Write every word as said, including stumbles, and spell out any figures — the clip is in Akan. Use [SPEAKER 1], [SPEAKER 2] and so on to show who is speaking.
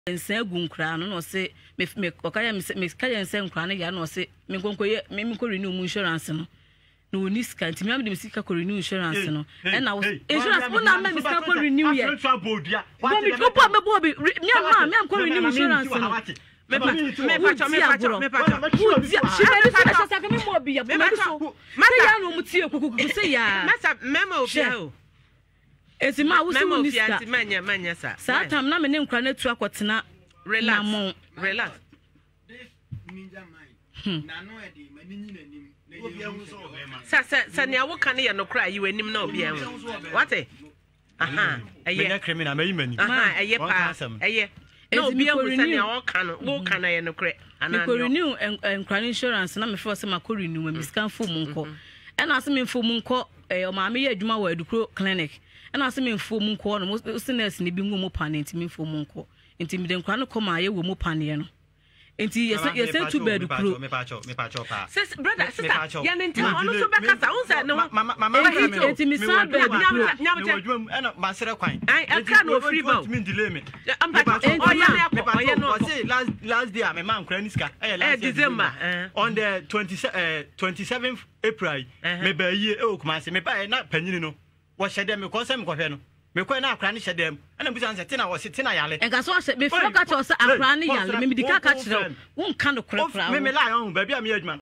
[SPEAKER 1] nsa gu nkra no no se me me okaya me me ka yen nsa nkra no ya no se me nkonkoye me me ko renew mu insurance no no ni ska nti me am de sika ko renew insurance no e na insurance mo na me sika ko renew ye bo mi ko po me bo bi me ma me am ko renew insurance no me pa me pa cho me pa cho me pa cho she me so na saka me mo bi ya bo me so mata ya no mu tie kukuku se ya masa memo bi o esi ma wo so ni ska manya manya sa sa tam na me ne nkra na tu akotena relax relax ninja mind na no e de maninyi nanim sa sa sa ne awo kan ye no kra yi wanim na obi en what aha eye
[SPEAKER 2] me criminal me yimani
[SPEAKER 1] aha eye pa eye no obi en wo sa ne awo kan wo kan ye no kra ana me ko renew nkra insurance na me fo se ma ko renew me scan fo mu nko e na se me fo mu nko e o ma me ye adwuma wa adukro clinic e na se me fo mu nko no sickness ni bi ngomo panent me fo mu nko enti me de nkra no ko ma ye wo mu panne no enti yes yes two bed kro
[SPEAKER 2] me pa cho me pa cho pa
[SPEAKER 1] sis brother sister ya nti onu so beka sa unsa no mama mama enti me sa bed kro
[SPEAKER 2] nyam e na ma sere kwan
[SPEAKER 1] ai e ka no free bow
[SPEAKER 2] me delay me
[SPEAKER 1] am pa o ya me pa o no
[SPEAKER 2] say last last day me man kra niska e last
[SPEAKER 1] December
[SPEAKER 2] on the twenty-seventh April me ba yi e okuma se me pa na panyini no wo hyede me ko se me ko hwe no me ko na akra ne hyedem ana busa nse tina wo se tina yale
[SPEAKER 1] enga so se me fro ka cho se akra ne yale me medika ka kire wo nka no kra kra
[SPEAKER 2] me me la yon ba bia me adwuma